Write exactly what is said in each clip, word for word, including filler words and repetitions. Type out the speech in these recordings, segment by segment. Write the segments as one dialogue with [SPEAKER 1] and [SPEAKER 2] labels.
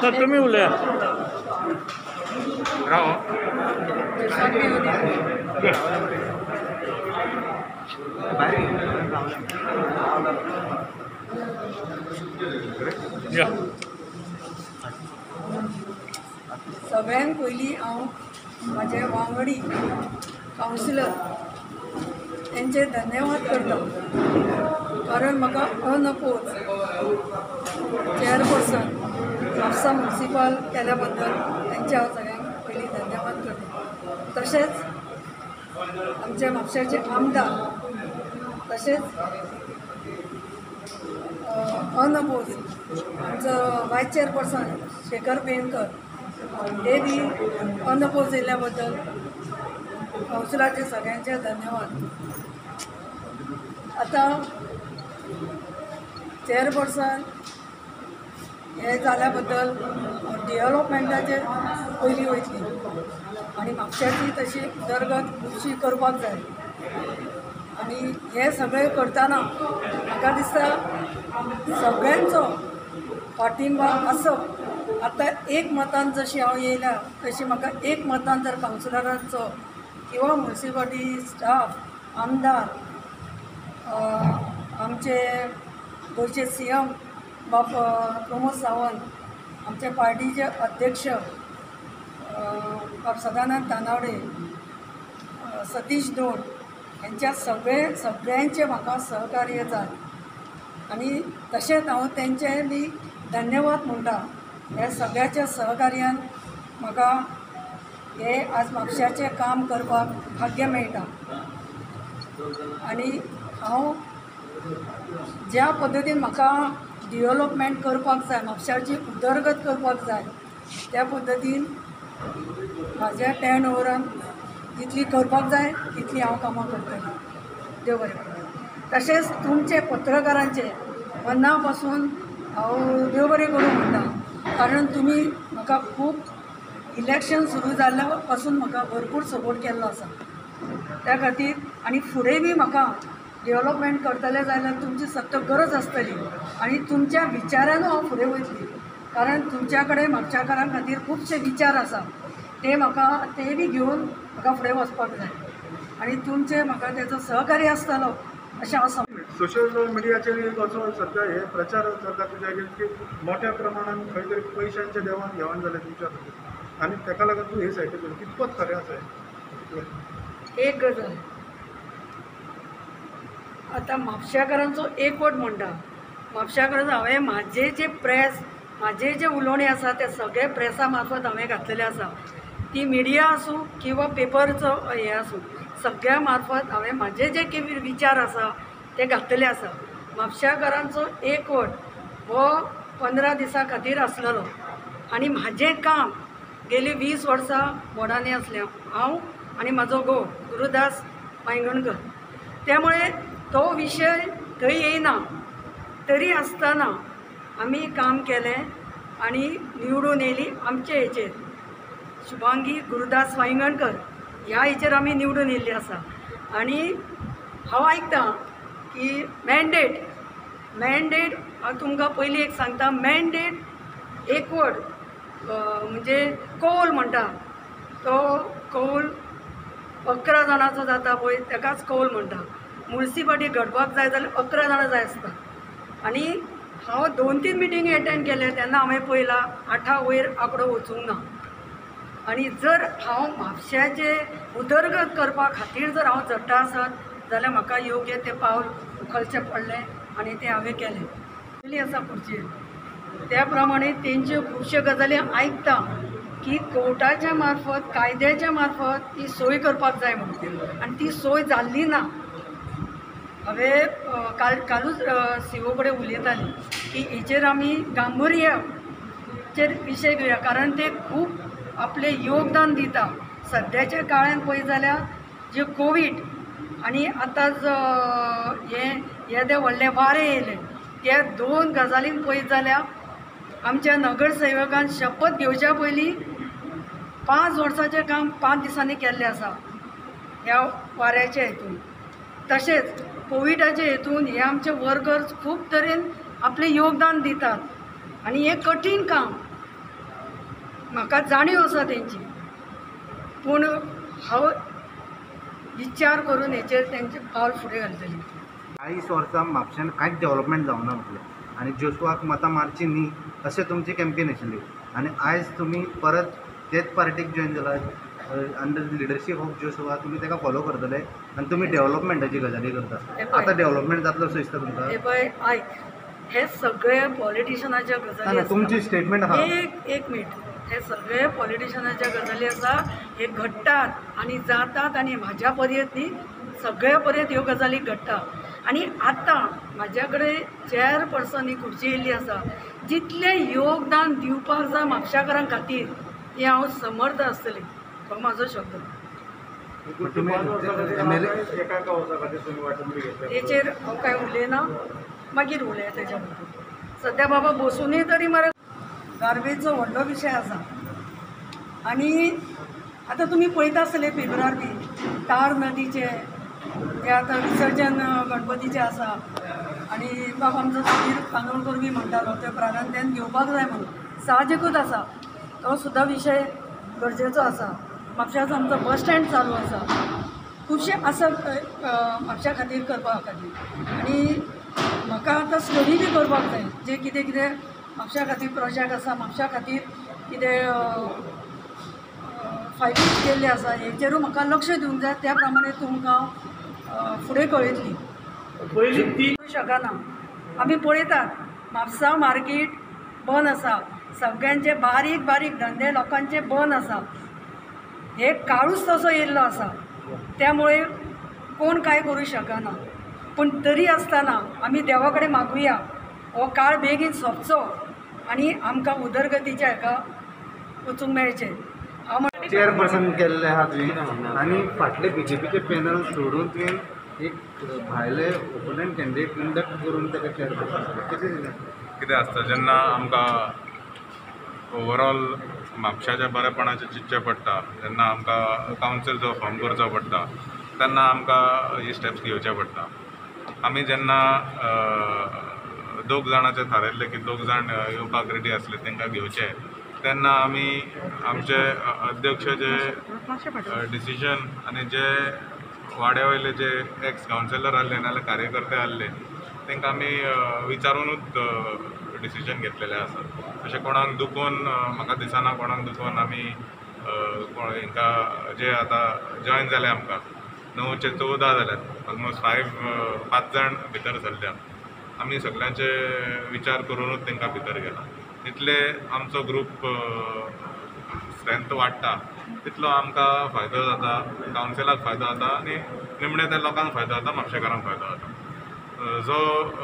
[SPEAKER 1] तर तुम्ही उलया राव या
[SPEAKER 2] सगळ्यांत पयलीं हांव म्हाजे वांगडी कावन्सिलर तेंचे धन्यवाद करता, कारण म्हाका अनपोज चेअरपर्सन म्हापसा म्युनिसिपल केल्या बद्दल तेंचे हांव सगळ्यांक पयलीं धन्यवाद करता। तशेंच आमचे म्हापशाचे आमदार, तशेंच अनपोज आमचो वायस चेअरपर्सन शेखर पेडणकर हे बी अनपोज येयल्या बद्दल कावन्सिलाचे सगळ्यांचे धन्यवाद। आतां चेअरपर्सन हे जाल्या बद्दल डेव्हलपमेंटाचे पयलीं वयतली आनी म्हापशाची तशी उदरगत खुबशी करपाक जाय, आनी हे सगळें करतना म्हाका दिसता सगळ्यांचो पाठिंबा आसप। आतां एक मतान जशी हांव येयल्या तशी म्हाका एक मतान जर कावन्सिलरांचो किंवा म्युनिसिपालिटी स्टाफ, आमदार, आमचे गोंयचे सी एम बाप प्रमोद सावंत, आमचे पार्टीचे अध्यक्ष बाब सदानंद तानावडे, सतीश धोड हेंच्या सगळे सगळ्यांचे म्हाका सहकार्य जाय, आनी तशेंच हांव तेंचे बी धन्यवाद म्हणटा। हे सगळ्याच्या सहकार्यान म्हाका हे आज म्हापशाचें काम करपाक भाग्य मेळटा, आनी हांव ज्या पद्दतीन म्हाका डेव्हलपमेंट करपाक जाय, म्हापशाची उदरगत करपाक जाय, त्या पद्दतीन म्हाज्या टेन ओवरान जितली करपाक जाय तितली हांव कामां करतलें। देव बरें करूं। तशेंच तुमचे पत्रकारांचे मना पासून हांव देव बरें करूं म्हणटा, कारण तुमी म्हाका खूब इलेक्शन सुरू जाल्ल्या पासून म्हाका भरपूर सपोर्ट केल्लो आसा, त्या खातीर आनी फुडें बी म्हाका डेव्हलपमेंट करतले जाल्यार तुमची सक्त गरज आसतली, आनी तुमच्या विचारान हांव फुडें वयतली, कारण तुमच्या कडेन म्हापशाकारां खातीर खुबशे विचार आसा, ते म्हाका ते बी घेवन म्हाका फुडें वचपाक जाय, आनी तुमचे म्हाका तेजो सहकार्य आसतलो अशें हांव समजतां।
[SPEAKER 3] सोशल मिडियाचेर एक असो सध्या हे प्रचार जाता तुज्याचेर की मोठ्या प्रमाणान खंय तरी पयशांचे देवाण घेवाण जालें तुमच्या खातीर, आनी ताका लागून तूं हे सायडीक कितपत खरें आसा?
[SPEAKER 2] एक गजाल आतां म्हापशाकारांचो एकवट म्हणटा, म्हापशाकारांचो हांवें म्हाजे जे प्रेस म्हाजे जे उलोवणी आसा ते सगळे प्रेसा मार्फत हांवें घातलेले आसा, ती मिडिया आसूं किंवा पेपरचो हे आसूं, सगळ्या मार्फत हांवें म्हाजे जे कितें विचार आसा ते घातलेले आसा। म्हापशाकारांचो एकवट हो पंदरा दिसां खातीर आसलेलो, आनी म्हाजें काम गेली वीस वर्सां बोर्डांनी आसलें हांव आनी म्हाजो घोव गुरुदास वांयगणकर, त्यामुळे तो विशय थंय येयना तरी आसतना आमी काम केलें आनी निवडून येयली आमचे हेचेर शुभांगी गुरुदास वांयगणकर ह्या हेचेर आमी निवडून येयल्ली आसा। आनी हांव आयकतां की मॅन्डेट मॅन्डेट हांव तुमकां पयलीं एक सांगता, मॅन्डेट एकवट म्हणजे कौल म्हणटा, तो कौल अकरा जाणांचो जाता पळय ताकाच कौल म्हणटा। म्युनिसिपालिटी घडपाक जाय जाल्यार अकरा जाणां जाय आसता, आनी हांव दोन तीन मिटिंगी एटेंड केले तेन्ना हांवें पळयलां आठा वयर आंकडो वचूंक ना, आनी जर हांव म्हापशाचे उदरगत करपा खातीर जर हांव झट्टा आसत जाल्यार म्हाका योग्य तें पावल उखलचें पडलें आनी तें हांवें केलें। पयलीं आसा खुर्चेर त्या प्रमाणे तेंच्यो खुबश्यो गजाली आयकता की कोर्टाच्या मार्फत कायद्याच्या मार्फत ती सोय करपाक जाय म्हणून, आनी ती सोय जाल्ली ना। हांवें काल कालूच सी ओ कडेन उलयताली की हेचेर आमी गांभीर्याचेर विशय घेवया, कारण ते खूब आपलें योगदान दिता। सद्याच्या काळान पळयत जाल्यार जे कोवीड आनी आतां हे हे ते व्हडले वारे येयले, त्या दोन गजालीन पळयत जाल्यार आमच्या नगरसेवकान शपथ घेवच्या पयलीं पांच वर्साचें काम पांच दिसांनी केल्लें आसा ह्या वाऱ्याच्या हेतून। तशेंच कोविडाचे हेतून हे आमचे वर्कर्स खूब तरेन आपलें योगदान दितात, आनी हें कठीण काम म्हाका जाणीव आसा तेंची, पूण हांव विचार करून हेचेर तेंचे पावल फुडें घालतली.
[SPEAKER 1] चाळीस वर्सां म्हापशान कांयच डेव्हलपमेंट जावना म्हटलें आनी जोशुआक मतां मारची न्ही अशें तुमची कॅम्पेन आशिल्ली आनी आयज तुमी परत तेच पार्टीक जॉयन जाला अंडर लिडरशीप ऑफ जोशुआ तुमी ताका फॉलो करतले आनी तुमी डेव्हलपमेंटाची गजाली करता. आतां डेव्हलपमेंट जातलो अशें दिसता तुमकां?
[SPEAKER 2] हे पळय आयक, हे सगळे पॉलिटिशनाच्या गजाली
[SPEAKER 1] ना तुमची स्टेटमेंट आहा.
[SPEAKER 2] एक एक मिनिट, हे सगळे पॉलिटिशनाच्या गजाली आसा, हे घडटात आनी जातात आनी म्हाज्या पर्यंत न्ही सगळ्या पर्यंत ह्यो गजाली घडटात. आनी आतां म्हाज्या कडेन चॅर पर्सन ही खुर्ची येयल्ली आसा, जितलें योगदान दिवपाक जाय म्हापशाकारां खातीर हें हांव समर्थ आसतलें, हो म्हाजो शब्द.
[SPEAKER 3] एका एका वर्सा खातीर तुमी वांटून बी घेतले.
[SPEAKER 2] तेचेर हांव कांय उलयना, मागीर उलया तेच्या बद्दल. सद्या बाबा बसूनय तरी मरे गार्बेजचो व्हडलो विशय आसा. आनी आतां तुमी पळयता आसतले पेपरार बी तार नदीचे जे आतां विसर्जन गणपतीचें आसा आनी बाबा आमचो सुधीर कांदोळकर बी म्हणटालो ते प्राधान्यान घेवपाक जाय म्हणून. साहजिकूच आसा, तो सुद्दां विशय गरजेचो आसा. म्हापशाचो आमचो बस स्टँड चालू आसा, खुबशे आसा म्हापशा खातीर करपा खातीर. आनी म्हाका आतां स्टडी बी करपाक जाय, जे कितें कितें म्हापशा खातीर प्रोजेक्ट आसा, म्हापशा खातीर कितें फायटींग केल्ले आसा, हेचेरूय म्हाका लक्ष दिवंक जाय. त्या प्रमाणे तुमकां हांव फुडें कळयतली. पयलीं ती शकना. आमी पळयतात म्हापसा मार्केट बंद आसा, सगळ्यांचे बारीक बारीक धंदे लोकांचे बंद आसा. हे काळूच तसो येयल्लो आसा, त्यामुळे कोण कांय करूं शकना. पूण तरी आसतना आमी देवा कडेन मागुया हो काळ बेगीन सोंपचो आनी आमकां उदरगतीच्या हेका वचूंक मेळचें. हांव
[SPEAKER 1] चेअरपर्सन केल्ले आहा तुवें आनी फाटले बीजेपीचे पॅनल सोडून तुवें एक भायले ओपोनंट कॅन्डिडेट इंडक्ट करून ताका चेअरपर्सन कशें
[SPEAKER 4] कितें आसता जेन्ना आमकां ओवरऑल म्हापशाच्या बरेपणाचें चिंतचें पडटा, जेन्ना आमकां कावन्सीलचो फॉर्म करचो पडटा, तेन्ना आमकां ही स्टेप्स घेवचे पडटा. आमी जेन्ना दोग जाणांचें थारायल्लें की दोग जाण येवपाक रेडी आसले तांकां घेवचे, तेन्ना आमी आमचे अध्यक्ष जे डिसिजन आनी जे वाड्या वयले जे एक्स कावन्सिलर आहले नाजाल्यार कार्यकर्ते आहले तांकां आमी विचारूनच डिसिजन घेतलेलें आसा. अशें कोणाक दुखोवन म्हाका दिसना कोणाक दुखोवन आमी हांकां जे आतां जॉयन जाले आमकां णवचे चवदा जाल्यात, ऑलमोस्ट फायव पांच जाण भितर सरल्या. आमी सगळ्यांचे विचार करूनच तांकां भितर गेला. जितले आमचो ग्रूप स्ट्रेंथ वाडटा तितलो आमकां फायदो जाता, कावन्सिलाक फायदो जाता आनी निमणे त्या लोकांक फायदो जाता, म्हापशेकारांक फायदो जाता. जो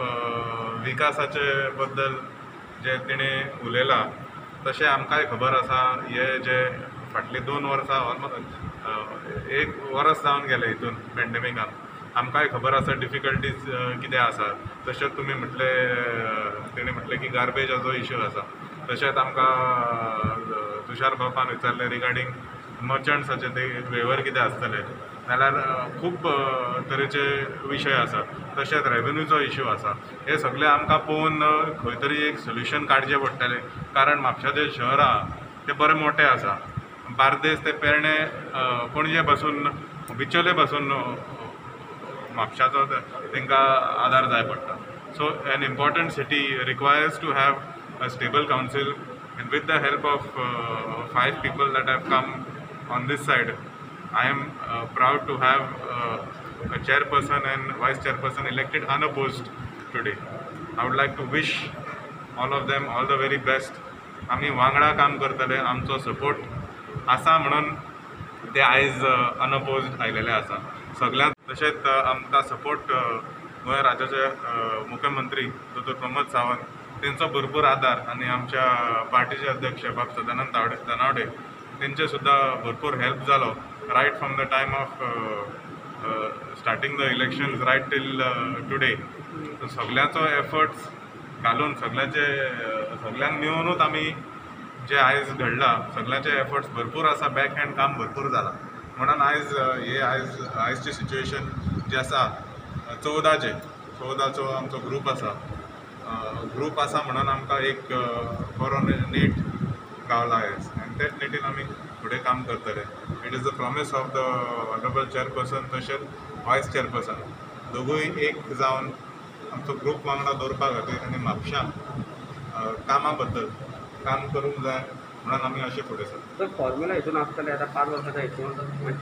[SPEAKER 4] विकासाचे बद्दल जे तिणें उलयलां तशें आमकांय खबर आसा. हे जे फाटलीं दोन वर्सां ऑलमोस्ट एक वर्स जावन गेलें हितून पॅन्डेमिकान, आमकांय खबर आसा डिफिकल्टीज कितें आसा. तशेंच तुमी म्हटलें तेणें म्हटलें की गार्बेजाचो इश्यू आसा. तशेंच आमकां तुषार बापान विचारलें रिगार्डींग मर्चंट्साचे ते वेवर कितें आसतले, नाल्यार खूब तरेचे विशय आसा. तशेंच रेवन्यूचो इश्यू आसा. हे सगळे आमकां पळोवन खंय तरी एक सोल्युशन काडचें पडटलें, कारण म्हापशा जें शहर आहा तें बरें मोटें आसा. बार्देस ते पेरणे पणजे पासून बिचोले पासून म्हापशाचो तांकां आदार जाय पडटा. So an important city requires to have a stable council and with the help of uh, five people that have come on this side, I am uh, proud to have uh, a chairperson and vice chairperson elected unopposed today. I would like to wish all of them all the very best. आमी वांगडा काम करतले, आमचो support आसा म्हणून ते आयज unopposed आयलेले आसा. सगळ्यांक तशेंच आमकां सपोर्ट गोंय राज्याचे मुख्यमंत्री दोतोर प्रमोद सावंत तेंचो भरपूर आदार आनी आमच्या पार्टीचे अध्यक्ष बाब सदानंद तावडे तनावडे तेंचे सुद्दां भरपूर हेल्प जालो right from the time of starting the elections right till today. सगळ्यांचो एफर्ट्स घालून सगळ्यांचे सगळ्यांक मेळूनूच आमी जे आयज घडलां सगळ्यांचे एफर्ट्स भरपूर आसा. बॅक हँड काम भरपूर जालां म्हणून आयज हे आयज आयजची सिच्युएशन जी आसा चवदाचे चवदाचो आमचो ग्रूप आसा ग्रूप आसा म्हणून आमकां एक बरो नीट गावला आयज. तेच निटीन आमी फुडें काम करतले. It is the promise of the honourable chairperson तशेंच व्हायस चेअरपर्सन दोगूय एक जावन आमचो ग्रूप वांगडा दवरपा खातीर आनी म्हापशां कामा बद्दल काम करूंक जाय म्हणून आमी अशें फुडें सरता.
[SPEAKER 5] फॉर्म्युला हितून आसतले आतां पांच वर्साच्या हितून